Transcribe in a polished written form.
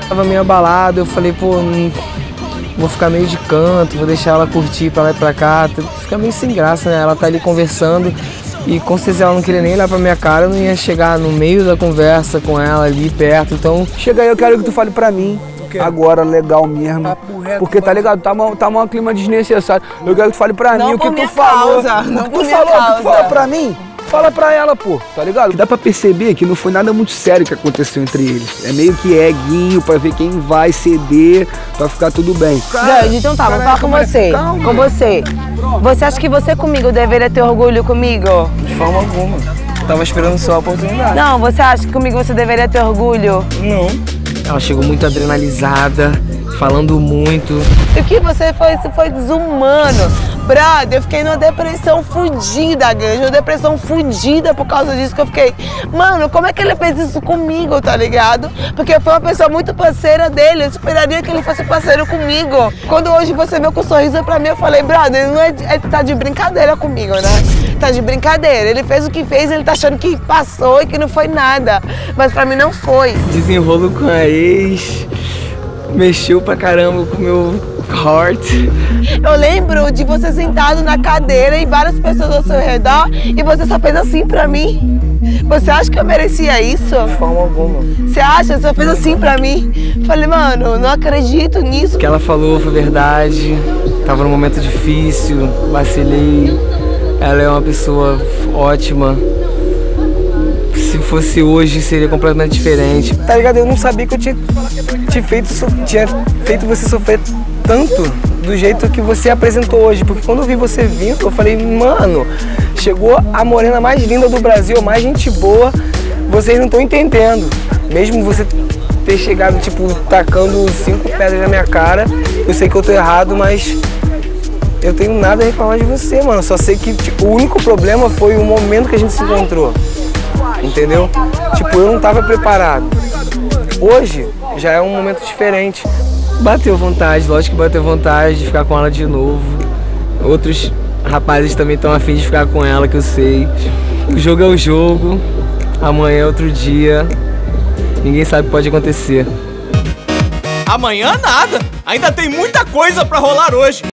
Tava meio abalado, eu falei, pô, vou ficar meio de canto, vou deixar ela curtir pra lá e pra cá. Fica meio sem graça, né? Ela tá ali conversando e com certeza ela não queria nem olhar pra minha cara, eu não ia chegar no meio da conversa com ela ali perto, então... Chega aí, eu quero que tu fale pra mim, agora, legal mesmo, porque tá ligado, tá um clima desnecessário. Eu quero que tu fale pra mim o que tu falou. Não o que tu falou pra mim. Fala pra ela, pô, tá ligado? Dá pra perceber que não foi nada muito sério que aconteceu entre eles. É meio que eguinho pra ver quem vai ceder, pra ficar tudo bem. Grande, então tá, vou falar com você. Calma. Com você. Você acha que você comigo deveria ter orgulho comigo? De forma alguma. Tava esperando só a oportunidade. Não, você acha que comigo você deveria ter orgulho? Não. Ela chegou muito adrenalizada, falando muito. O que você fez? Isso foi desumano. Brother, eu fiquei numa depressão fudida, Grande. Uma depressão fudida por causa disso que eu fiquei. Mano, como é que ele fez isso comigo, tá ligado? Porque foi uma pessoa muito parceira dele. Eu esperaria que ele fosse parceiro comigo. Quando hoje você veio com um sorriso pra mim, eu falei, brother, ele não ele tá de brincadeira comigo, né? Tá de brincadeira. Ele fez o que fez, ele tá achando que passou e que não foi nada. Mas pra mim não foi. Desenrolo com a ex, mexeu pra caramba com o meu heart. Eu lembro de você sentado na cadeira e várias pessoas ao seu redor e você só fez assim pra mim. Você acha que eu merecia isso? De forma alguma. Você acha? Você só fez assim pra mim. Falei, mano, não acredito nisso. O que ela falou foi verdade. Tava num momento difícil, vacilei. Ela é uma pessoa ótima. Se fosse hoje, seria completamente diferente. Tá ligado? Eu não sabia que eu tinha feito você sofrer tanto do jeito que você apresentou hoje. Porque quando eu vi você vindo, eu falei, mano, chegou a morena mais linda do Brasil, mais gente boa. Vocês não estão entendendo. Mesmo você ter chegado, tipo, tacando 5 pedras na minha cara, eu sei que eu tô errado, mas eu tenho nada a reclamar de você, mano. Só sei que tipo, o único problema foi o momento que a gente se encontrou. Entendeu? Tipo, eu não tava preparado. Hoje já é um momento diferente. Bateu vontade, lógico que bateu vontade de ficar com ela de novo. Outros rapazes também estão afim de ficar com ela, que eu sei. O jogo é o jogo, amanhã é outro dia. Ninguém sabe o que pode acontecer. Amanhã nada, ainda tem muita coisa pra rolar hoje.